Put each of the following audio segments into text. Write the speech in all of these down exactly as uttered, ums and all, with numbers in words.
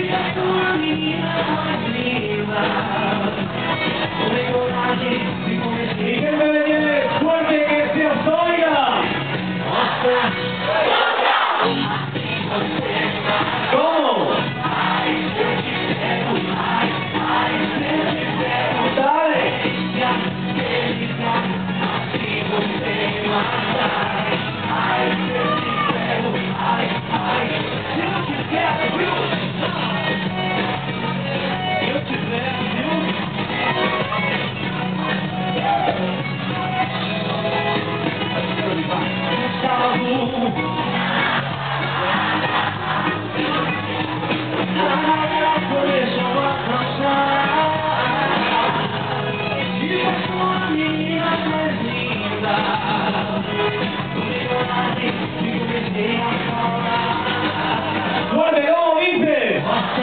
Y que me viene fuerte que se os oiga. ¿Cómo? ¡Fuerte, cómo dice!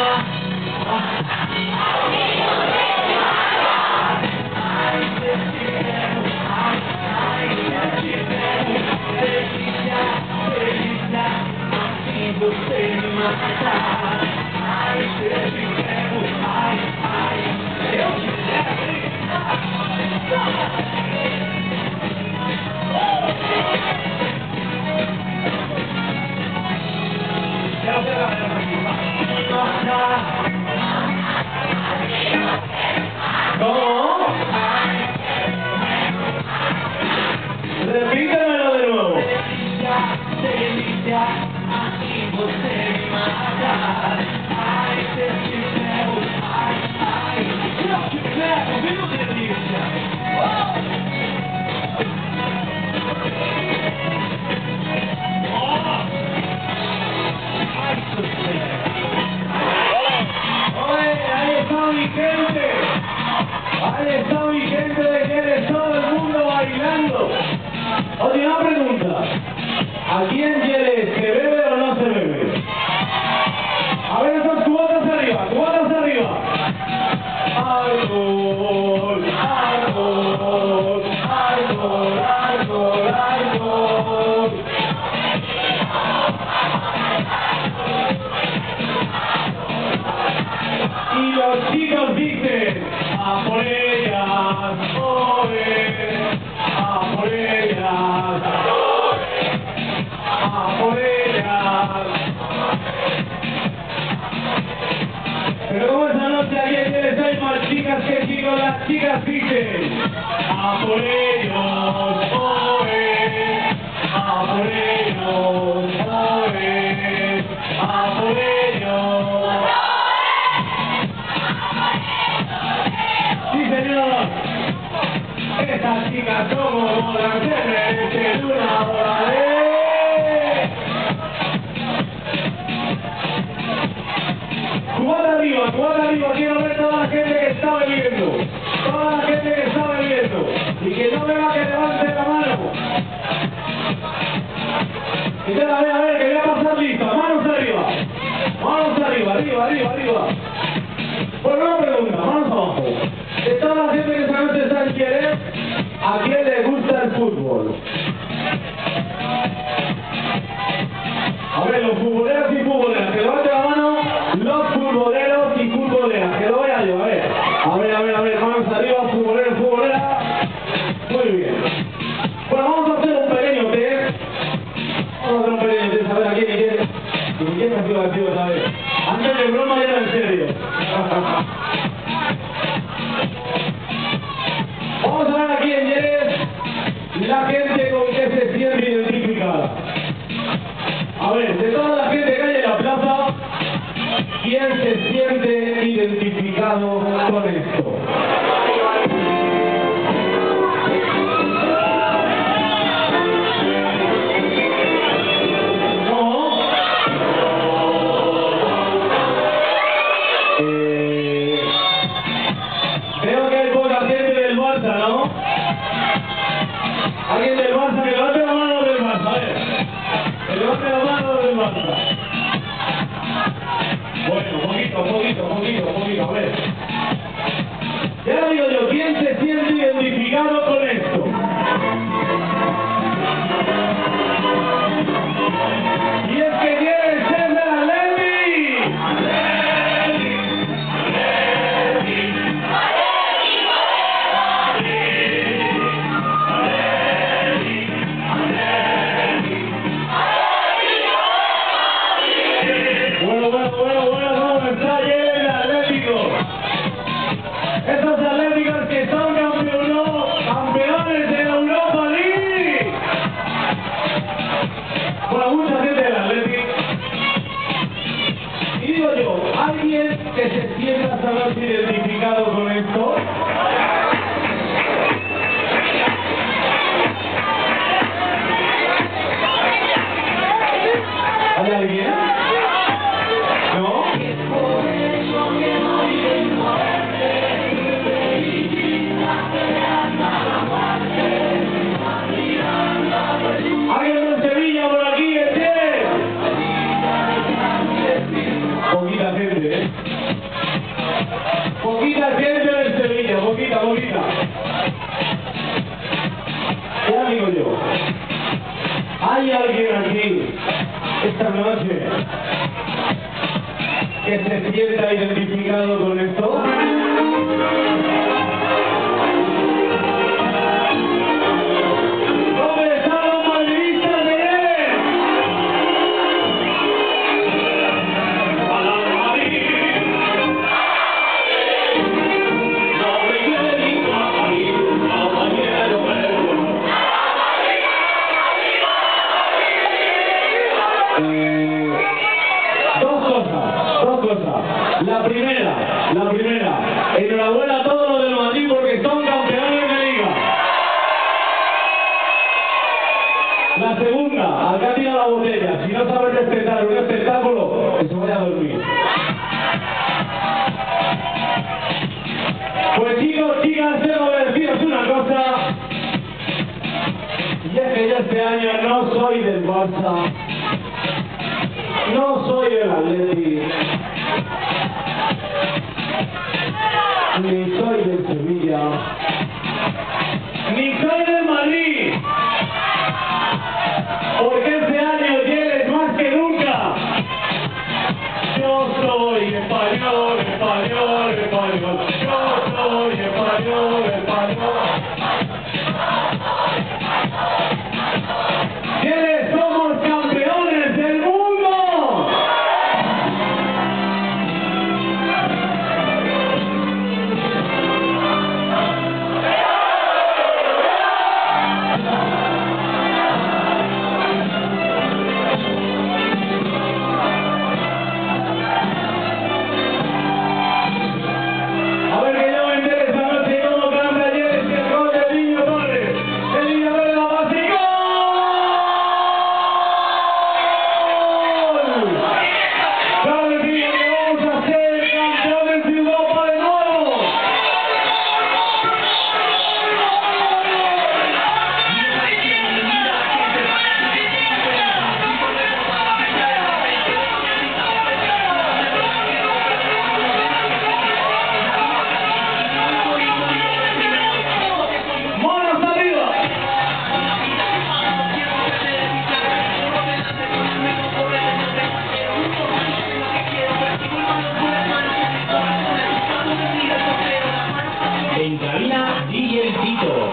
¿Cómo? Repítemelo de nuevo. Ahí está mi gente. Ahí está mi gente de que todo el mundo bailando. Última pregunta. ¿Aquí en Yeles se bebe o no se bebe? A ver esas cubatas arriba, cubatas arriba. Alcohol, alcohol, alcohol, alcohol, alcohol. Y los chicos dicen, a por ellas, oye, a por ellas, a por ellas. Pero como esa noche aquí en Yeles hay más chicas que chicos, las chicas dicen, a por ellos, oye, a por ellos, oye, a por ellos. Sí, señor. Estas chicas como las se merecen una hora de... Cubata arriba, cubata arriba. Quiero ver toda la gente que está bebiendo. Toda la gente que está bebiendo. Y que no vea que levante la mano. Y te la ve a ver que voy a pasar lista. Manos arriba. Manos arriba, arriba, arriba, arriba. Bueno, una pregunta, manos abajo. De toda la gente que esta noche está en Yeles, ¿a quién le gusta el fútbol? A ver, los futboleros y futboleras, que levanten la mano, los futboleros y futboleras, que lo vea yo, a ver. A ver, a ver, a ver, manos arriba, futboleros, futboleras. Muy bien. Bueno, vamos a hacer un pequeño test. Vamos a hacer un pequeño test, a ver, ¿a quién y quién? ¿Y quién ha sido activo esta vez? Antes de broma ya era en serio. Vamos a ver aquí en Yeles la gente con que se siente identificada. A ver, de toda la gente que hay en la plaza, ¿quién se siente identificado con esto? ¿No? Eh, veo que hay poca gente del Barça, ¿no? Alguien del Barça, que levante la mano del Barça, a ver. Que levante la mano del Barça. Bueno, poquito, poquito, poquito, poquito, a ver. ¿Alguien que se sienta saberse identificado con esto? ¿Hay alguien? ¿No? ¿Alguien de Sevilla por aquí? ¿Este? Poquita gente, ¿eh? Poquita gente de Sevilla, poquita, poquita. Ya digo yo, ¿hay alguien aquí esta noche que se sienta identificado con esto? ¿Dónde están los madridistas de él? ¡Para Madrid! No me dedico a París, compañero Pedro. Eh, dos cosas, dos cosas. La primera, la primera, enhorabuena a todos los del Madrid porque son campeones de liga. La segunda, al que ha tirado la botella, si no sabe respetar un espectáculo, que se vaya a dormir. Pues chicos, chicas, tengo que deciros una cosa, y es que yo este año no soy del Barça. No soy del Atleti, ni soy del Sevilla, ni soy del Madrid, porque este año tienes más que nunca. Yo soy español, español, español. Yo soy español, español. ¿Quiénes somos campeones del mundo? En cabina, D J El Tito.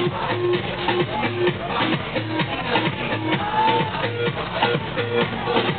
Thank you.